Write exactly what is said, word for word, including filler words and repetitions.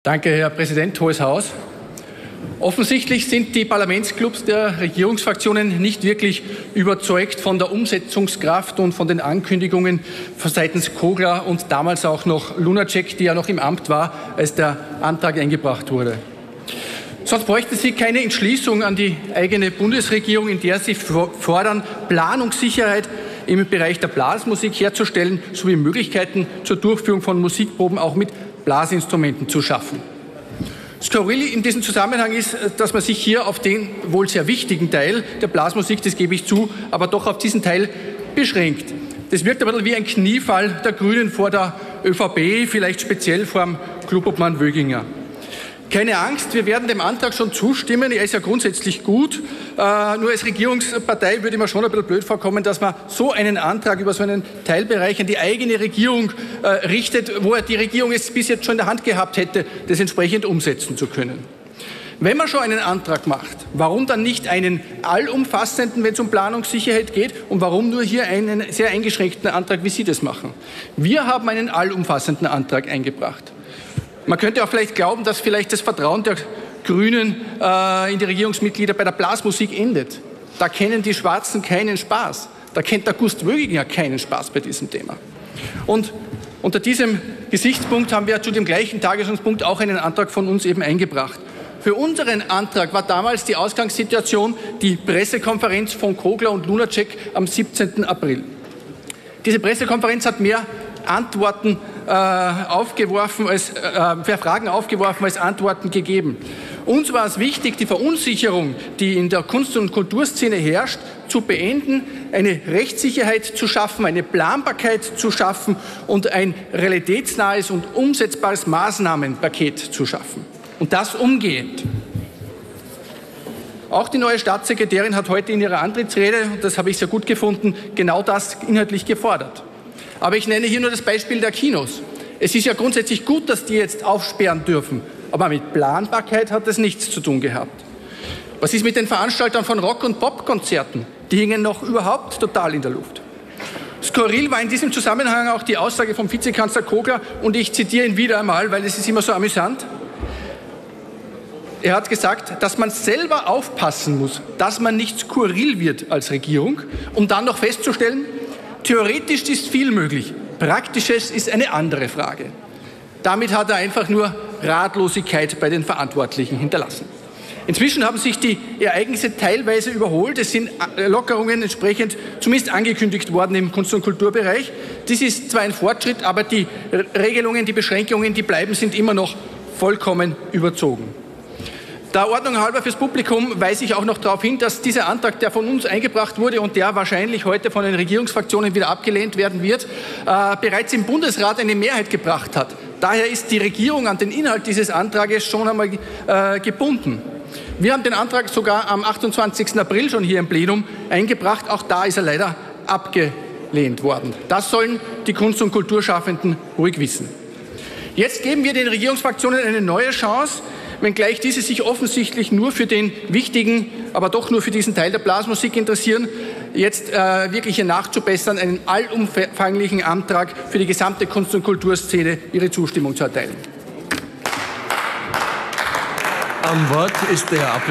Danke, Herr Präsident, Hohes Haus. Offensichtlich sind die Parlamentsclubs der Regierungsfraktionen nicht wirklich überzeugt von der Umsetzungskraft und von den Ankündigungen seitens Kogler und damals auch noch Lunacek, die ja noch im Amt war, als der Antrag eingebracht wurde. Sonst bräuchten Sie keine Entschließung an die eigene Bundesregierung, in der Sie fordern, Planungssicherheit im Bereich der Blasmusik herzustellen, sowie Möglichkeiten zur Durchführung von Musikproben auch mit Blasinstrumenten zu schaffen. Skurril in diesem Zusammenhang ist, dass man sich hier auf den wohl sehr wichtigen Teil der Blasmusik, das gebe ich zu, aber doch auf diesen Teil beschränkt. Das wirkt ein bisschen wie ein Kniefall der Grünen vor der ÖVP, vielleicht speziell vor dem Klubobmann Wöginger. Keine Angst, wir werden dem Antrag schon zustimmen. Er ist ja grundsätzlich gut. Äh, nur als Regierungspartei würde mir schon ein bisschen blöd vorkommen, dass man so einen Antrag über so einen Teilbereich an die eigene Regierung äh, richtet, wo die Regierung es bis jetzt schon in der Hand gehabt hätte, das entsprechend umsetzen zu können. Wenn man schon einen Antrag macht, warum dann nicht einen allumfassenden, wenn es um Planungssicherheit geht, und warum nur hier einen sehr eingeschränkten Antrag, wie Sie das machen? Wir haben einen allumfassenden Antrag eingebracht. Man könnte auch vielleicht glauben, dass vielleicht das Vertrauen der Grünen äh, in die Regierungsmitglieder bei der Blasmusik endet. Da kennen die Schwarzen keinen Spaß. Da kennt der Gust Wöginger keinen Spaß bei diesem Thema. Und unter diesem Gesichtspunkt haben wir zu dem gleichen Tagesordnungspunkt auch einen Antrag von uns eben eingebracht. Für unseren Antrag war damals die Ausgangssituation die Pressekonferenz von Kogler und Lunacek am siebzehnten April. Diese Pressekonferenz hat mehr Antworten äh, aufgeworfen, als, äh, Fragen aufgeworfen als Antworten gegeben. Uns war es wichtig, die Verunsicherung, die in der Kunst- und Kulturszene herrscht, zu beenden, eine Rechtssicherheit zu schaffen, eine Planbarkeit zu schaffen und ein realitätsnahes und umsetzbares Maßnahmenpaket zu schaffen. Und das umgehend. Auch die neue Staatssekretärin hat heute in ihrer Antrittsrede, und das habe ich sehr gut gefunden, genau das inhaltlich gefordert. Aber ich nenne hier nur das Beispiel der Kinos. Es ist ja grundsätzlich gut, dass die jetzt aufsperren dürfen, aber mit Planbarkeit hat das nichts zu tun gehabt. Was ist mit den Veranstaltern von Rock- und Popkonzerten? Die hingen noch überhaupt total in der Luft. Skurril war in diesem Zusammenhang auch die Aussage vom Vizekanzler Kogler, und ich zitiere ihn wieder einmal, weil es ist immer so amüsant. Er hat gesagt, dass man selber aufpassen muss, dass man nicht skurril wird als Regierung, um dann noch festzustellen, theoretisch ist viel möglich, Praktisches ist eine andere Frage. Damit hat er einfach nur Ratlosigkeit bei den Verantwortlichen hinterlassen. Inzwischen haben sich die Ereignisse teilweise überholt. Es sind Lockerungen entsprechend zumindest angekündigt worden im Kunst- und Kulturbereich. Dies ist zwar ein Fortschritt, aber die Regelungen, die Beschränkungen, die bleiben, sind immer noch vollkommen überzogen. Der Ordnung halber fürs Publikum weise ich auch noch darauf hin, dass dieser Antrag, der von uns eingebracht wurde und der wahrscheinlich heute von den Regierungsfraktionen wieder abgelehnt werden wird, äh, bereits im Bundesrat eine Mehrheit gebracht hat. Daher ist die Regierung an den Inhalt dieses Antrages schon einmal äh, gebunden. Wir haben den Antrag sogar am achtundzwanzigsten April schon hier im Plenum eingebracht. Auch da ist er leider abgelehnt worden. Das sollen die Kunst- und Kulturschaffenden ruhig wissen. Jetzt geben wir den Regierungsfraktionen eine neue Chance, wenngleich diese sich offensichtlich nur für den wichtigen, aber doch nur für diesen Teil der Blasmusik interessieren, jetzt äh, wirklich hier nachzubessern, einen allumfänglichen Antrag für die gesamte Kunst- und Kulturszene ihre Zustimmung zu erteilen. Am Wort ist der Herr